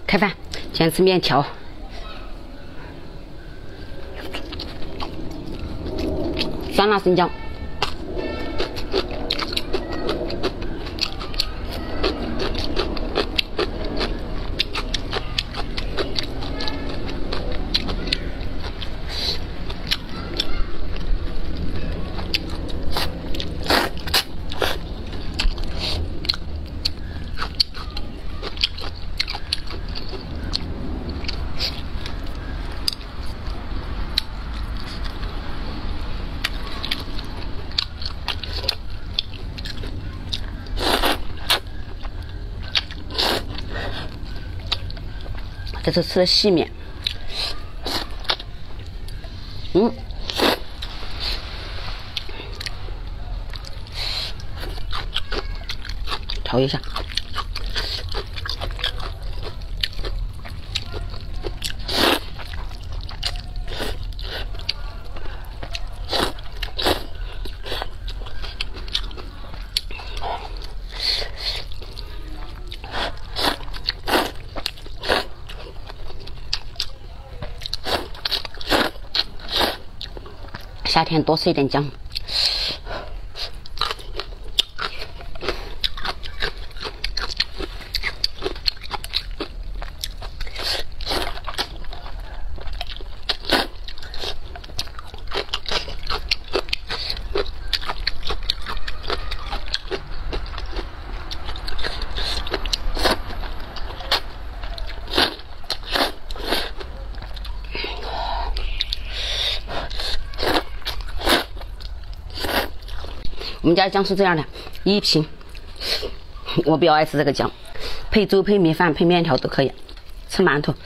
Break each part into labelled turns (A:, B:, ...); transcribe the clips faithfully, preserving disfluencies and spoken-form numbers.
A: 开饭，今天吃面条，酸辣生姜。 这是吃的细面，嗯，调一下，夏天多吃一点姜。我们家的姜是这样的，一瓶，我比较爱吃这个姜，配粥、配米饭、配面条都可以，吃馒头。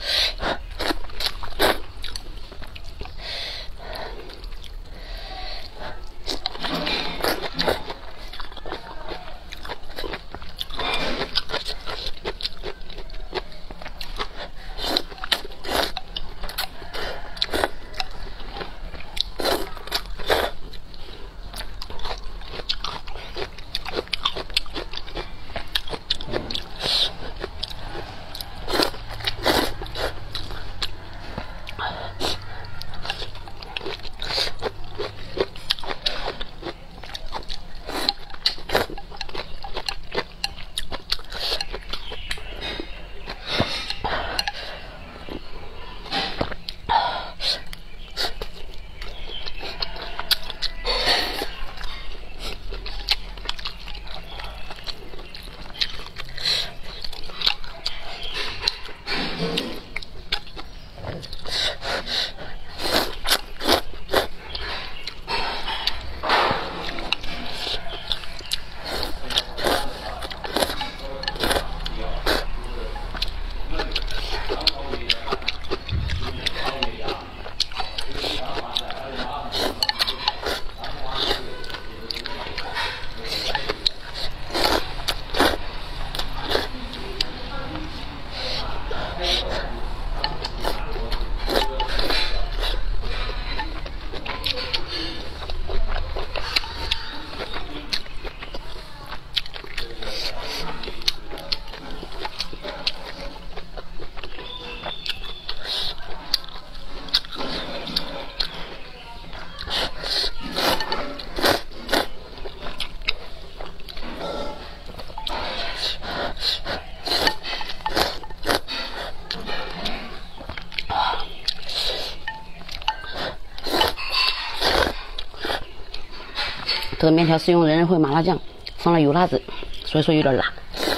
A: 这个面条是用人参会麻辣酱，放了油辣子，所以说有点辣。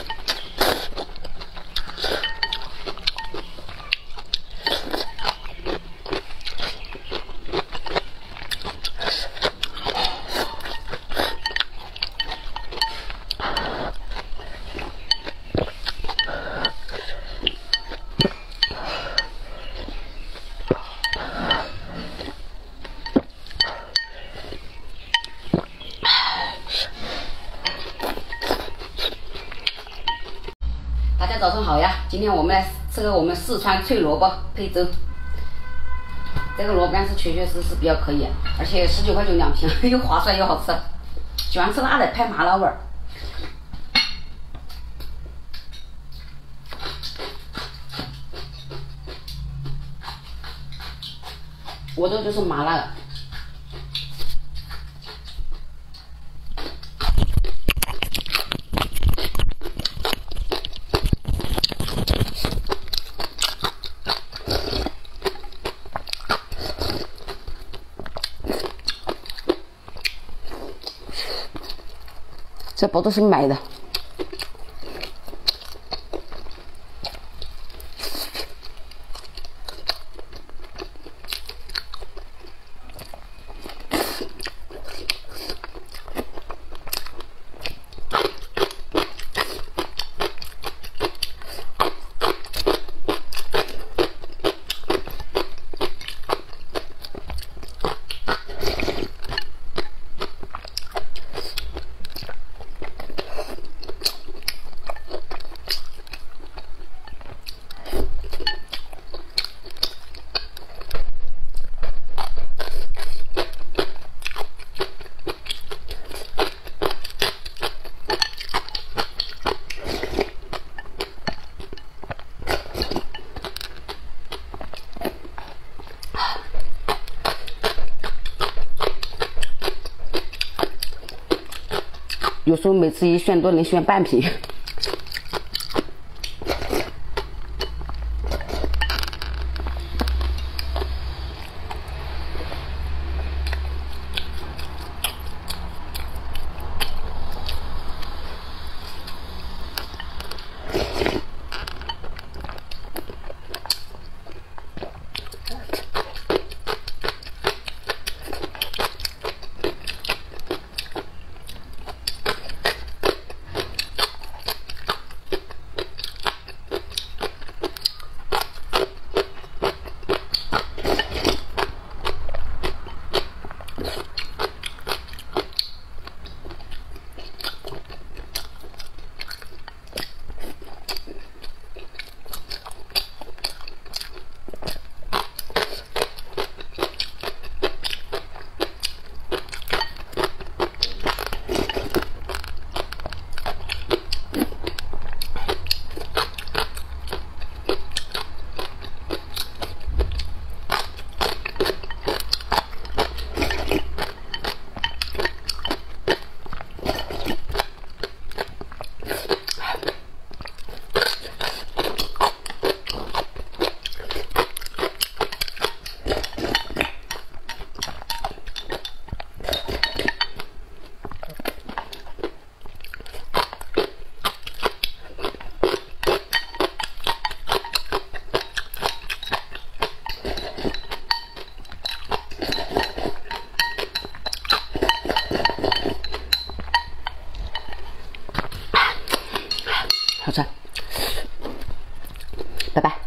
A: 大家早上好呀！今天我们来吃个我们四川脆萝卜配粥。这个萝卜干是确确实实比较可以，而且十九块九两瓶，又划算又好吃。喜欢吃辣的拍麻辣味儿。 我这就是麻辣的。这包都是买的。有时候每次一选都能选半瓶。好吃，拜拜。